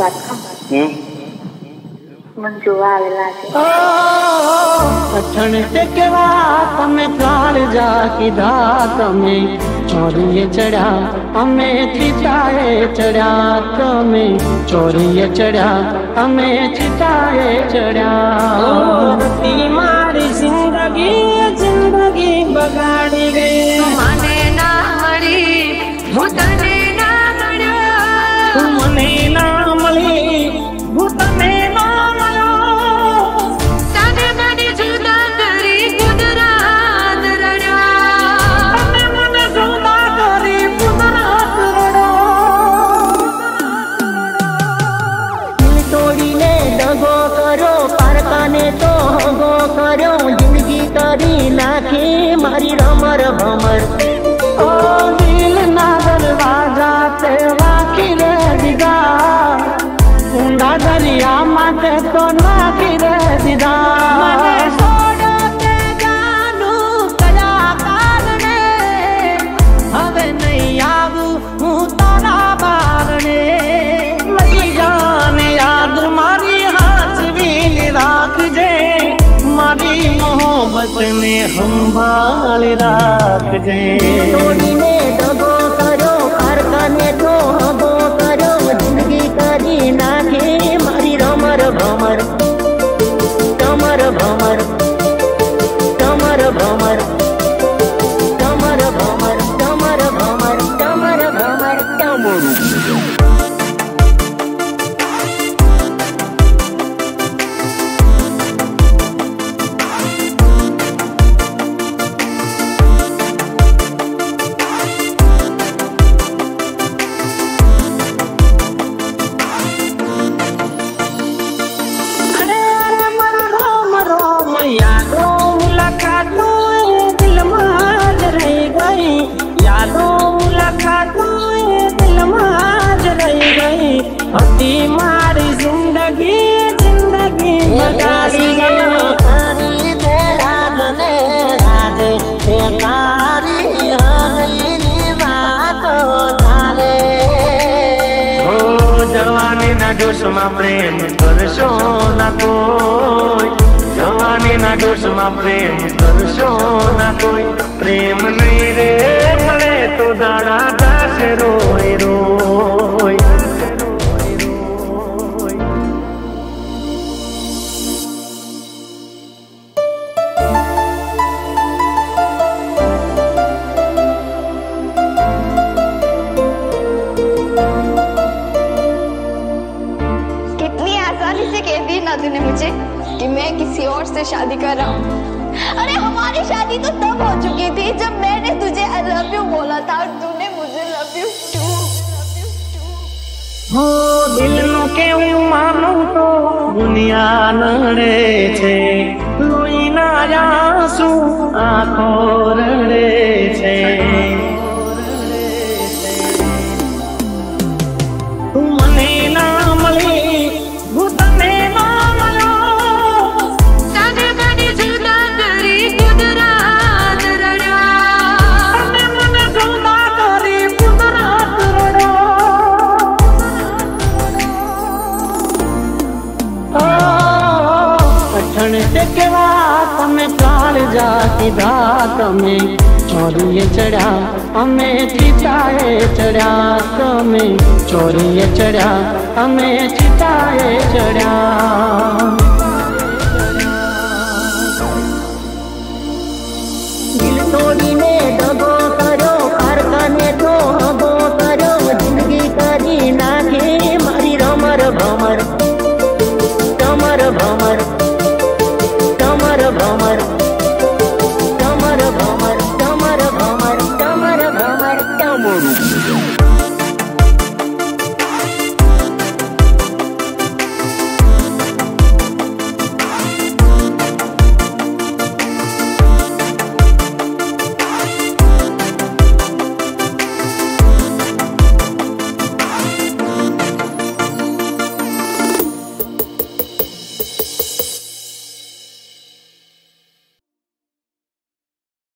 बात मन जोवा आवेला छे अठण ते केवा तमे काल जा कीधा तमे चोरीए चढ़ा अमे चिताए चढ़ा तमे चोरीए चढ़ा अमे चिताए चढ़ा मारी जिंदगी जिंदगी बगाड़ी गई मने ना मरी भूतने ना मर्यो मने ना मली भूतने ना मर्यो तने मने जुदा करी कुदरत रड़ो तने मने जुदा करी कुदरत रड़ो दिल तोड़ीने दगो करो पारकाने तो हगो करो जिंदगी करी नाखी मारी रमर भमर ओ दिल ना दरवाजा ते वाकी रे दिगा ऊंडा दरिया माते तो नाखी रे दिगा मने छोड़ो ते जानू कलाकार ने हवे नहीं आऊ हूँ तारा बारने लगी जाने याद मारी हाथ भी राख जे मारी मोहब्बत में संभाल राख जे तोड़ी ने दबो करो कारखाने तो हबो करो जिंदगी करी नाखे मारी रमर भमर कमर भमर कमर भमर कमर भमर कमर भमर कमर भमर कमर मारी जिंदगी जिंदगी बगाड़ी गई तेरा बने राधे तेरी हरी बात जाने ओ जवानी ना जोश में प्रेम करशो ना कोई जवानी ना जोश में प्रेम करशो ना कोई प्रेम नहीं रे मरे तो दाड़ा दास रोए रोए तूने मुझे कि मैं किसी और से शादी कर रहा हूँ। अरे हमारी शादी तो तब हो चुकी थी जब मैंने तुझे आई लव यू बोला था और तूने मुझे लव यू टू हो दिल नो केवू मानू तो दुनिया नड़े छे लोई ना आंसू आंखो रड़े छे तू मने ना मली भूतने ना मलो तने मने जुदा करी कुदरत रड़ो तने मने जुदा करी कुदरत रड़ो अठण ते केवा तमे काल जा कीधा तमे चोरीए चढ़ा अमे चिताए चढ़ा तमे चोरीए चढ़ा अमे चिताए चढ़ा दिल तोड़ी ने दबो